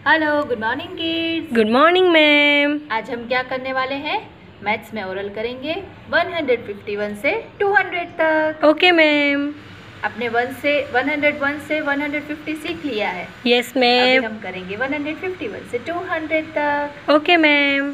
Hello, good morning kids. Good morning ma'am. आज हम क्या करने वाले हैं? मैथ्स में ओरल करेंगे 151 से 200 तक। Okay ma'am. अपने 101 से 150 सीख लिया है। Yes ma'am. अभी हम करेंगे 151 से 200 तक। Okay ma'am.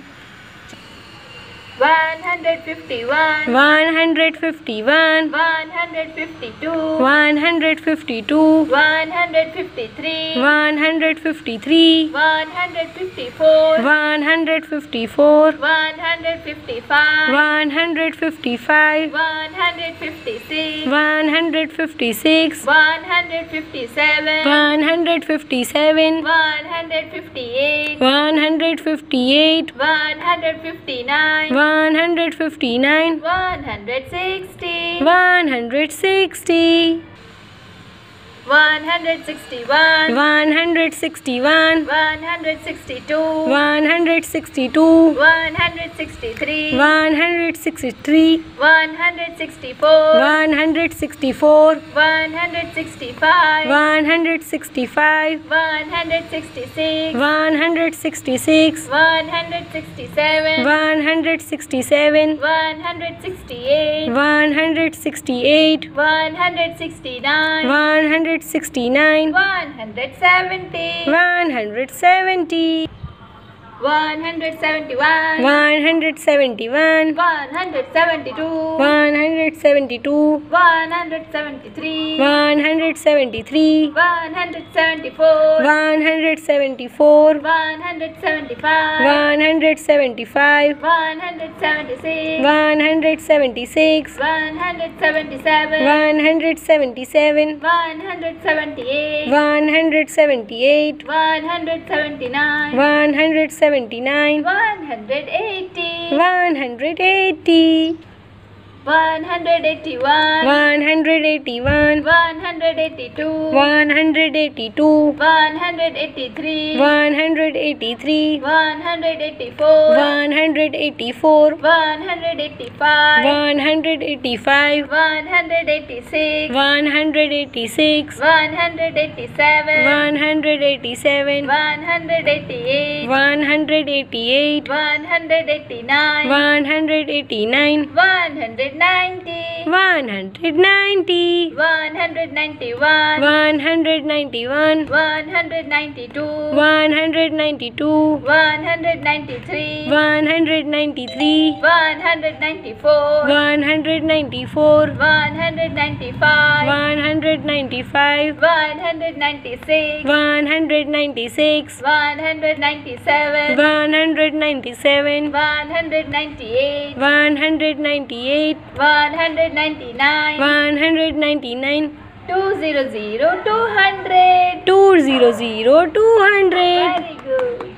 151 151 152 152 153 153 154 154 155 155 156 156 157 157 158 158 159 159 160 160 161 161 162 162 163 163 164 164 165 165 166 166 167 167 168 168 169 169 170 170 171 171 172 172 173 173 174 174 175 175 176 176 177 177 178 178 179 179 180 180 181 181 182 182 183 183 184 184 185 185 186 186 187 187 188 188 189 189 190 190 191 191 192 192 193 193 194 194 195 195 196 196 197 197 198 198 199 199 200 200 200 200 Very good.